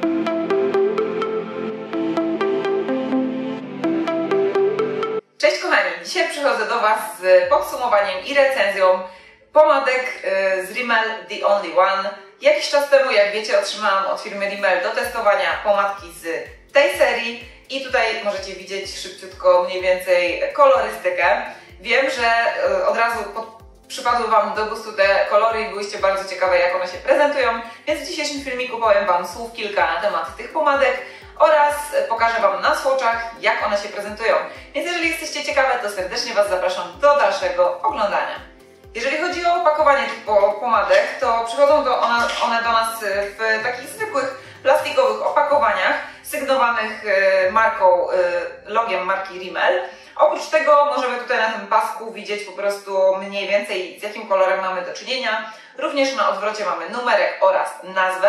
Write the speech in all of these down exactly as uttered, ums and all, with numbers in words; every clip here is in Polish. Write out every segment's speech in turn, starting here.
Cześć kochani, dzisiaj przychodzę do Was z podsumowaniem i recenzją pomadek z Rimmel The Only One. Jakiś czas temu, jak wiecie, otrzymałam od firmy Rimmel do testowania pomadki z tej serii i tutaj możecie widzieć szybciutko mniej więcej kolorystykę. Wiem, że od razu pod przypadły Wam do gustu te kolory i byłyście bardzo ciekawe, jak one się prezentują, więc w dzisiejszym filmiku powiem Wam słów kilka na temat tych pomadek oraz pokażę Wam na swatchach, jak one się prezentują. Więc jeżeli jesteście ciekawe, to serdecznie Was zapraszam do dalszego oglądania. Jeżeli chodzi o opakowanie tych pomadek, to przychodzą do one, one do nas w takich zwykłych plastikowych opakowaniach sygnowanych marką, logiem marki Rimmel. Oprócz tego możemy tutaj na tym pasku widzieć po prostu mniej więcej, z jakim kolorem mamy do czynienia. Również na odwrocie mamy numerek oraz nazwę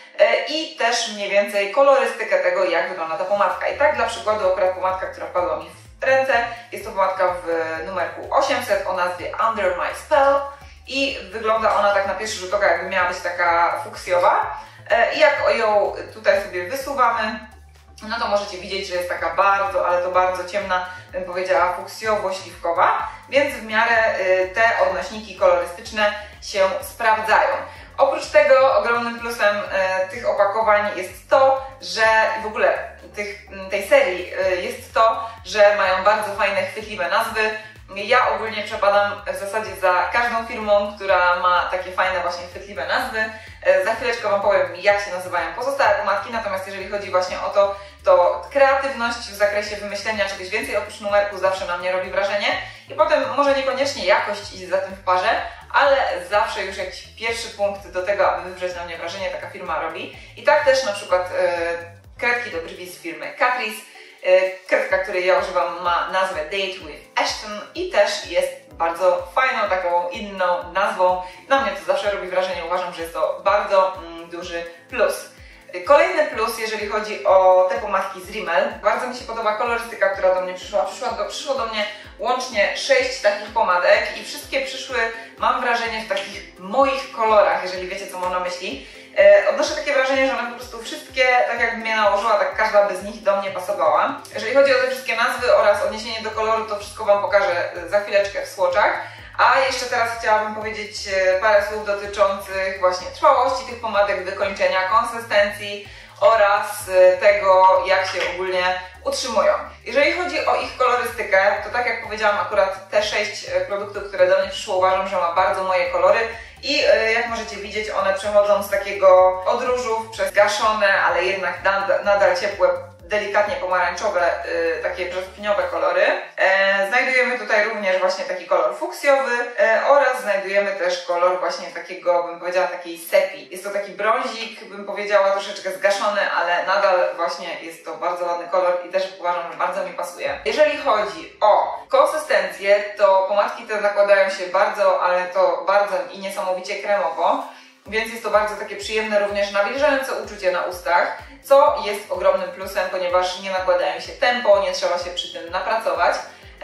i też mniej więcej kolorystykę tego, jak wygląda ta pomadka. I tak dla przykładu akurat pomadka, która wpadła mi w ręce, jest to pomadka w numerku osiemset o nazwie Under My Spell i wygląda ona tak na pierwszy rzut oka, jakby miała być taka fuksjowa. I jak ją tutaj sobie wysuwamy, no to możecie widzieć, że jest taka bardzo, ale to bardzo ciemna, bym powiedziała, fuksjowo-śliwkowa, więc w miarę te odnośniki kolorystyczne się sprawdzają. Oprócz tego ogromnym plusem tych opakowań jest to, że w ogóle tych, tej serii jest to, że mają bardzo fajne, chwytliwe nazwy. Ja ogólnie przepadam w zasadzie za każdą firmą, która ma takie fajne, właśnie chwytliwe nazwy. Za chwileczkę Wam powiem, jak się nazywają pozostałe pomadki, natomiast jeżeli chodzi właśnie o to, to kreatywność w zakresie wymyślenia czegoś więcej oprócz numerku zawsze na mnie robi wrażenie i potem może niekoniecznie jakość iść za tym w parze, ale zawsze już jakiś pierwszy punkt do tego, aby wywrzeć na mnie wrażenie, taka firma robi. I tak też na przykład yy, kredki do brwi z firmy Catrice. Kredka, której ja używam, ma nazwę Date with Ashton i też jest bardzo fajną, taką inną nazwą. Na mnie to zawsze robi wrażenie, uważam, że jest to bardzo mm, duży plus. Kolejny plus, jeżeli chodzi o te pomadki z Rimmel, bardzo mi się podoba kolorystyka, która do mnie przyszła. Przyszła do, przyszło do mnie łącznie sześć takich pomadek i wszystkie przyszły, mam wrażenie, w takich moich kolorach, jeżeli wiecie, co mam na myśli. E, odnoszę takie wrażenie, że one po prostu wszystkie, tak jakby mnie nałożyła, tak każda by z nich do mnie pasowała. Jeżeli chodzi o te wszystkie nazwy oraz odniesienie do koloru, to wszystko Wam pokażę za chwileczkę w swatchach. A jeszcze teraz chciałabym powiedzieć parę słów dotyczących właśnie trwałości tych pomadek, wykończenia, konsystencji oraz tego, jak się ogólnie utrzymują. Jeżeli chodzi o ich kolorystykę, to tak jak powiedziałam, akurat te sześć produktów, które do mnie przyszło, uważam, że ma bardzo moje kolory i jak możecie widzieć, one przechodzą z takiego od różów przez gaszone, ale jednak nadal ciepłe, delikatnie pomarańczowe, yy, takie brzoskwiniowe kolory. E, znajdujemy tutaj również właśnie taki kolor fuksjowy e, oraz znajdujemy też kolor właśnie takiego, bym powiedziała, takiej sepi. Jest to taki brązik, bym powiedziała, troszeczkę zgaszony, ale nadal właśnie jest to bardzo ładny kolor i też uważam, że bardzo mi pasuje. Jeżeli chodzi o konsystencję, to pomadki te nakładają się bardzo, ale to bardzo i niesamowicie kremowo. Więc jest to bardzo takie przyjemne, również nawilżające uczucie na ustach, co jest ogromnym plusem, ponieważ nie nakładają się tempo, nie trzeba się przy tym napracować,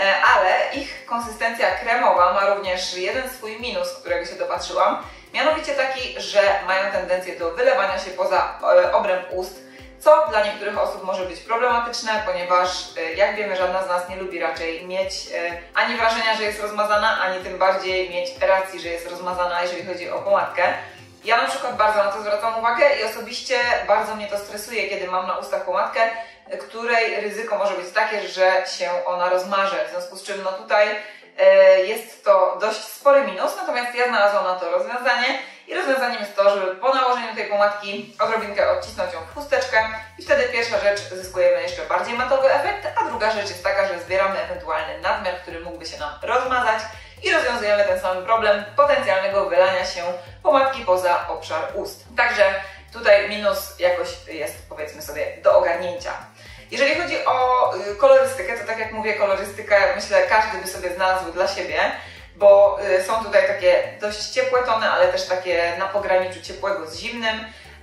ale ich konsystencja kremowa ma również jeden swój minus, którego się dopatrzyłam, mianowicie taki, że mają tendencję do wylewania się poza obręb ust, co dla niektórych osób może być problematyczne, ponieważ jak wiemy, żadna z nas nie lubi raczej mieć ani wrażenia, że jest rozmazana, ani tym bardziej mieć racji, że jest rozmazana, jeżeli chodzi o pomadkę. Ja na przykład bardzo na to zwracam uwagę i osobiście bardzo mnie to stresuje, kiedy mam na ustach pomadkę, której ryzyko może być takie, że się ona rozmaże. W związku z czym no tutaj e, jest to dość spory minus, natomiast ja znalazłam na to rozwiązanie i rozwiązaniem jest to, żeby po nałożeniu tej pomadki odrobinkę odcisnąć ją w chusteczkę i wtedy pierwsza rzecz, zyskujemy jeszcze bardziej matowy efekt, a druga rzecz jest taka, że zbieramy ewentualny nadmiar, który mógłby się nam rozmazać i rozwiązujemy ten sam problem potencjalnego wylania się pomadki poza obszar ust. Także tutaj minus jakoś jest, powiedzmy sobie, do ogarnięcia. Jeżeli chodzi o kolorystykę, to tak jak mówię, kolorystykę myślę każdy by sobie znalazł dla siebie, bo są tutaj takie dość ciepłe tony, ale też takie na pograniczu ciepłego z zimnym.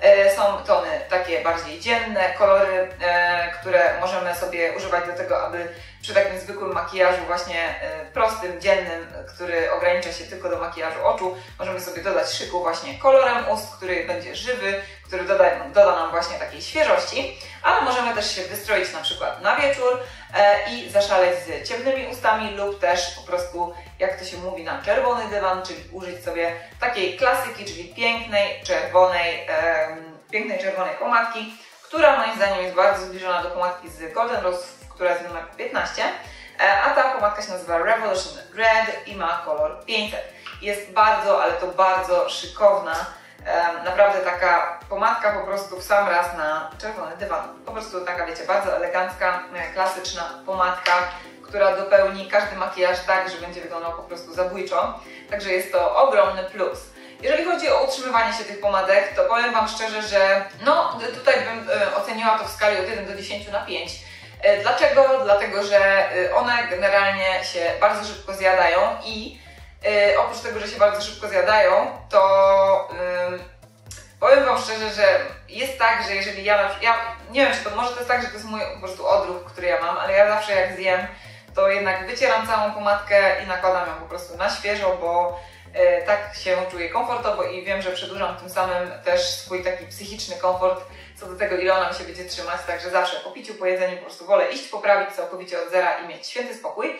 Są tony takie bardziej dzienne, kolory, które możemy sobie używać do tego, aby przy takim zwykłym makijażu właśnie prostym, dziennym, który ogranicza się tylko do makijażu oczu, możemy sobie dodać szyku właśnie kolorem ust, który będzie żywy, który doda, doda nam właśnie takiej świeżości, ale możemy też się wystroić na przykład na wieczór e, i zaszaleć z ciemnymi ustami lub też po prostu, jak to się mówi, na czerwony dywan, czyli użyć sobie takiej klasyki, czyli pięknej, czerwonej, e, pięknej czerwonej pomadki, która moim zdaniem jest bardzo zbliżona do pomadki z Golden Rose, która jest numer piętnaście, a ta pomadka się nazywa Revolution Red i ma kolor pięćset. Jest bardzo, ale to bardzo szykowna, naprawdę taka pomadka po prostu w sam raz na czerwony dywan. Po prostu taka, wiecie, bardzo elegancka, klasyczna pomadka, która dopełni każdy makijaż tak, że będzie wyglądał po prostu zabójczo. Także jest to ogromny plus. Jeżeli chodzi o utrzymywanie się tych pomadek, to powiem Wam szczerze, że no tutaj bym oceniła to w skali od jeden do dziesięciu na pięć. Dlaczego? Dlatego, że one generalnie się bardzo szybko zjadają i yy, oprócz tego, że się bardzo szybko zjadają, to yy, powiem Wam szczerze, że jest tak, że jeżeli ja, ja nie wiem, czy to może to jest tak, że to jest mój po prostu odruch, który ja mam, ale ja zawsze jak zjem, to jednak wycieram całą pomadkę i nakładam ją po prostu na świeżo, bo yy, tak się czuję komfortowo i wiem, że przedłużam tym samym też swój taki psychiczny komfort co do tego, ile ona mi się będzie trzymać, także zawsze po piciu, po jedzeniu po prostu wolę iść poprawić całkowicie od zera i mieć święty spokój.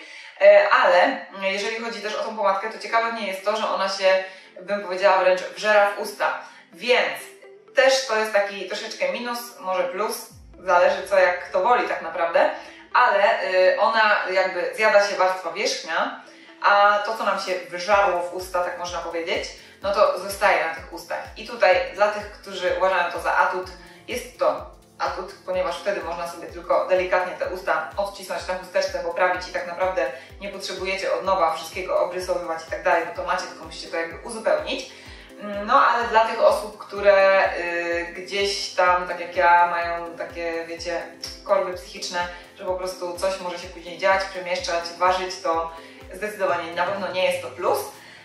Ale jeżeli chodzi też o tą pomadkę, to ciekawe mnie jest to, że ona się, bym powiedziała, wręcz wżera w usta, więc też to jest taki troszeczkę minus, może plus, zależy co jak kto woli tak naprawdę, ale ona jakby zjada się warstwa wierzchnia, a to, co nam się wyżarło w usta, tak można powiedzieć, no to zostaje na tych ustach. I tutaj dla tych, którzy uważają to za atut, jest to atut, ponieważ wtedy można sobie tylko delikatnie te usta odcisnąć na chusteczce, poprawić i tak naprawdę nie potrzebujecie od nowa wszystkiego obrysowywać i tak dalej, bo to macie, tylko musicie to jakby uzupełnić. No ale dla tych osób, które y, gdzieś tam, tak jak ja, mają takie, wiecie, korby psychiczne, że po prostu coś może się później dziać, przemieszczać, ważyć, to zdecydowanie na pewno nie jest to plus.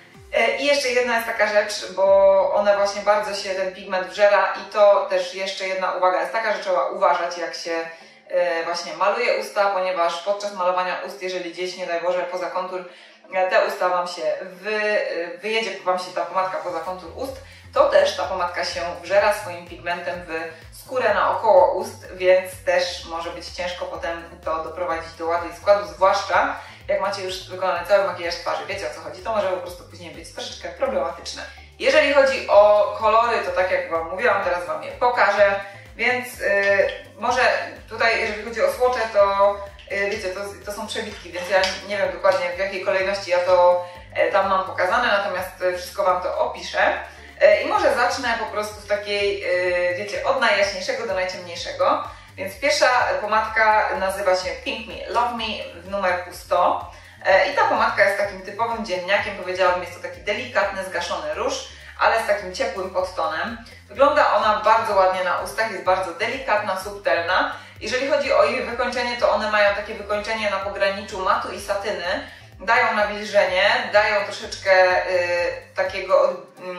I jeszcze jedna jest taka rzecz, bo one właśnie bardzo się ten pigment wżera i to też jeszcze jedna uwaga jest taka, że trzeba uważać jak się właśnie maluje usta, ponieważ podczas malowania ust, jeżeli gdzieś, nie daj Boże, poza kontur te usta Wam się wy, wyjedzie Wam się ta pomadka poza kontur ust, to też ta pomadka się wżera swoim pigmentem w skórę naokoło ust, więc też może być ciężko potem to doprowadzić do ładu i składu, zwłaszcza jak macie już wykonany cały makijaż twarzy, wiecie o co chodzi, to może po prostu później być troszeczkę problematyczne. Jeżeli chodzi o kolory, to tak jak Wam mówiłam, teraz Wam je pokażę, więc yy, może tutaj, jeżeli chodzi o słocze, to yy, wiecie, to, to są przebitki, więc ja nie wiem dokładnie w jakiej kolejności ja to yy, tam mam pokazane, natomiast yy, wszystko Wam to opiszę. Yy, I może zacznę po prostu w takiej, yy, wiecie, od najjaśniejszego do najciemniejszego. Więc pierwsza pomadka nazywa się Pink Me, Love Me w numerku sto i ta pomadka jest takim typowym dzienniakiem, powiedziałabym, jest to taki delikatny, zgaszony róż, ale z takim ciepłym podtonem. Wygląda ona bardzo ładnie na ustach, jest bardzo delikatna, subtelna. Jeżeli chodzi o jej wykończenie, to one mają takie wykończenie na pograniczu matu i satyny, dają nawilżenie, dają troszeczkę y, takiego, y,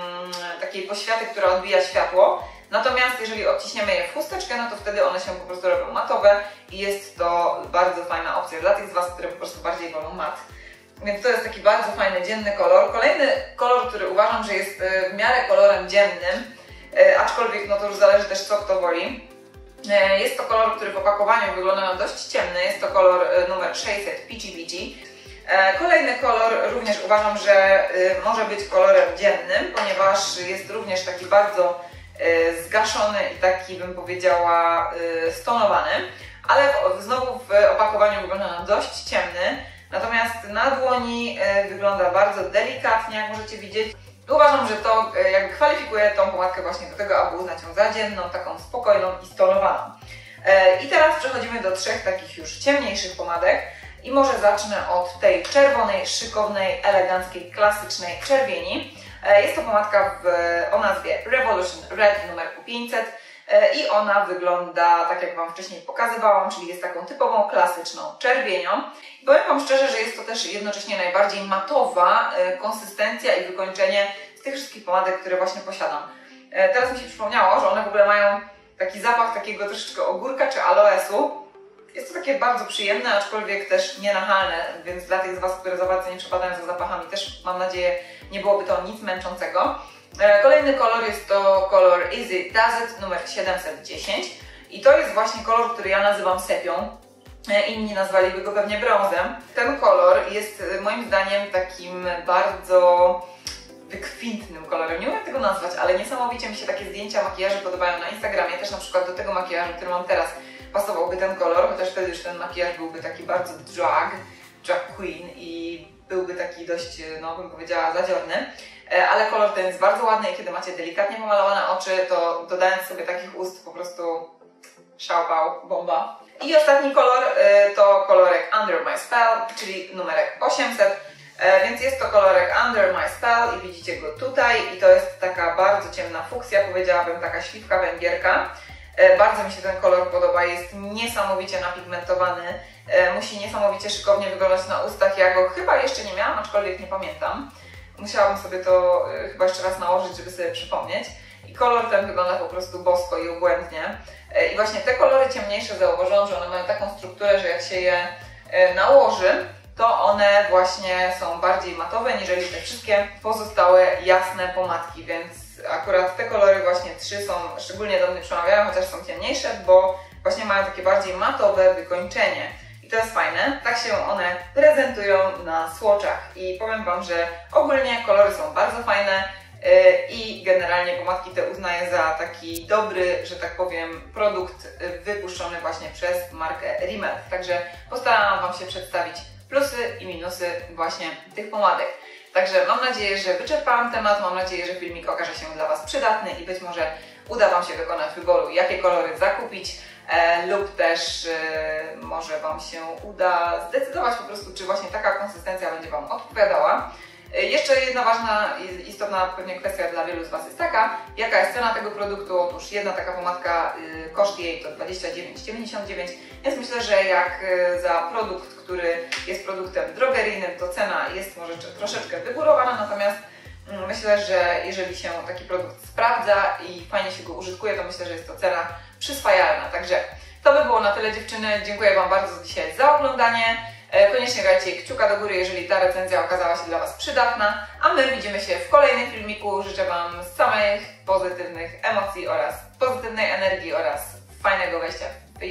takiej poświaty, która odbija światło. Natomiast jeżeli odciśniemy je w chusteczkę, no to wtedy one się po prostu robią matowe i jest to bardzo fajna opcja dla tych z Was, które po prostu bardziej wolą mat. Więc to jest taki bardzo fajny, dzienny kolor. Kolejny kolor, który uważam, że jest w miarę kolorem dziennym, aczkolwiek no to już zależy też co kto woli. Jest to kolor, który w opakowaniu wygląda na dość ciemny, jest to kolor numer sześćset Peachy Beachy. Kolejny kolor również uważam, że może być kolorem dziennym, ponieważ jest również taki bardzo zgaszony i taki, bym powiedziała, stonowany, ale znowu w opakowaniu wygląda na dość ciemny, natomiast na dłoni wygląda bardzo delikatnie, jak możecie widzieć. Uważam, że to jakby kwalifikuje tą pomadkę właśnie do tego, aby uznać ją za dzienną, taką spokojną i stonowaną. I teraz przechodzimy do trzech takich już ciemniejszych pomadek i może zacznę od tej czerwonej, szykownej, eleganckiej, klasycznej czerwieni. Jest to pomadka w, o nazwie Revolution Red w numerku pięćset i ona wygląda tak jak Wam wcześniej pokazywałam, czyli jest taką typową, klasyczną czerwienią. I powiem Wam szczerze, że jest to też jednocześnie najbardziej matowa konsystencja i wykończenie z tych wszystkich pomadek, które właśnie posiadam. Teraz mi się przypomniało, że one w ogóle mają taki zapach takiego troszeczkę ogórka czy aloesu. Jest to takie bardzo przyjemne, aczkolwiek też nienachalne, więc dla tych z Was, które za bardzo nie przepadają za zapachami, też mam nadzieję, nie byłoby to nic męczącego. Kolejny kolor jest to kolor Easy Does It numer siedemset dziesięć i to jest właśnie kolor, który ja nazywam sepią. Inni nazwaliby go pewnie brązem. Ten kolor jest moim zdaniem takim bardzo wykwintnym kolorem. Nie umiem tego nazwać, ale niesamowicie mi się takie zdjęcia makijażu podobają na Instagramie. Też na przykład do tego makijażu, który mam teraz, pasowałby ten kolor, chociaż wtedy już ten makijaż byłby taki bardzo drag, drag queen i byłby taki dość, no bym powiedziała, zadziorny. Ale kolor ten jest bardzo ładny i kiedy macie delikatnie pomalowane oczy, to dodając sobie takich ust po prostu szałpał, bomba. I ostatni kolor to kolorek Under My Spell, czyli numerek osiemset, więc jest to kolorek Under My Spell i widzicie go tutaj i to jest taka bardzo ciemna fuksja, powiedziałabym taka śliwka węgierka. Bardzo mi się ten kolor podoba, jest niesamowicie napigmentowany, musi niesamowicie szykownie wyglądać na ustach, ja go chyba jeszcze nie miałam, aczkolwiek nie pamiętam. Musiałabym sobie to chyba jeszcze raz nałożyć, żeby sobie przypomnieć. I kolor ten wygląda po prostu bosko i obłędnie. I właśnie te kolory ciemniejsze zauważyłam, że one mają taką strukturę, że jak się je nałoży, to one właśnie są bardziej matowe, niżeli te wszystkie pozostałe jasne pomadki, więc akurat te kolory właśnie trzy są szczególnie do mnie przemawiają, chociaż są ciemniejsze, bo właśnie mają takie bardziej matowe wykończenie. I to jest fajne, tak się one prezentują na swatchach i powiem Wam, że ogólnie kolory są bardzo fajne i generalnie pomadki te uznaję za taki dobry, że tak powiem, produkt wypuszczony właśnie przez markę Rimmel. Także postarałam Wam się przedstawić plusy i minusy właśnie tych pomadek. Także mam nadzieję, że wyczerpałam temat, mam nadzieję, że filmik okaże się dla Was przydatny i być może uda Wam się dokonać wyboru, jakie kolory zakupić e, lub też e, może Wam się uda zdecydować po prostu, czy właśnie taka konsystencja będzie Wam odpowiadała. Jeszcze jedna ważna, istotna pewnie kwestia dla wielu z Was jest taka, jaka jest cena tego produktu. Otóż jedna taka pomadka, y, koszt jej to dwadzieścia dziewięć dziewięćdziesiąt dziewięć, więc myślę, że jak y, za produkt, który jest produktem drogeryjnym, to cena jest może troszeczkę wygórowana, natomiast y, myślę, że jeżeli się taki produkt sprawdza i fajnie się go użytkuje, to myślę, że jest to cena przyswajalna. Także to by było na tyle, dziewczyny. Dziękuję Wam bardzo dzisiaj za oglądanie. Koniecznie dajcie kciuka do góry, jeżeli ta recenzja okazała się dla Was przydatna, a my widzimy się w kolejnym filmiku. Życzę Wam samych pozytywnych emocji oraz pozytywnej energii oraz fajnego wejścia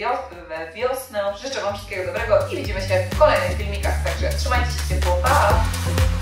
w wiosnę. Życzę Wam wszystkiego dobrego i widzimy się w kolejnych filmikach, także trzymajcie się ciepło, pa!